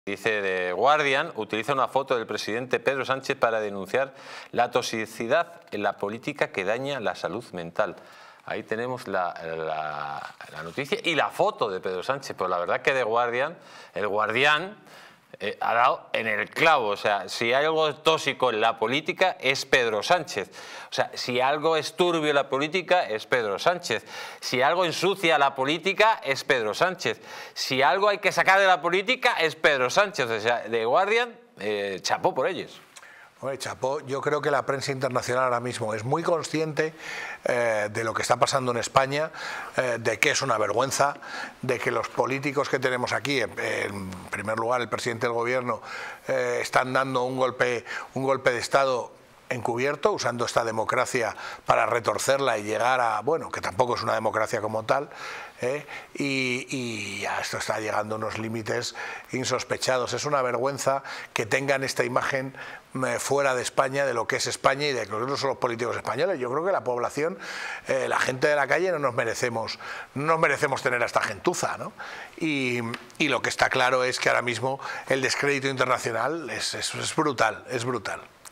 Dice The Guardian, utiliza una foto del presidente Pedro Sánchez para denunciar la toxicidad en la política que daña la salud mental. Ahí tenemos la noticia y la foto de Pedro Sánchez, pero la verdad que The Guardian, el Guardián, ha dado en el clavo. O sea, si hay algo tóxico en la política es Pedro Sánchez. O sea, si algo es turbio en la política es Pedro Sánchez. Si algo ensucia la política es Pedro Sánchez. Si algo hay que sacar de la política es Pedro Sánchez. O sea, The Guardian, chapó por ellos. Oye, chapó, yo creo que la prensa internacional ahora mismo es muy consciente de lo que está pasando en España, de que es una vergüenza, de que los políticos que tenemos aquí, en primer lugar el presidente del gobierno, están dando un golpe de Estado encubierto, usando esta democracia para retorcerla y llegar a, bueno, que tampoco es una democracia como tal, y a esto está llegando a unos límites insospechados. Es una vergüenza que tengan esta imagen fuera de España, de lo que es España y de que nosotros somos políticos españoles. Yo creo que la población, la gente de la calle no nos merecemos tener a esta gentuza, ¿no? Y lo que está claro es que ahora mismo el descrédito internacional es brutal, es brutal.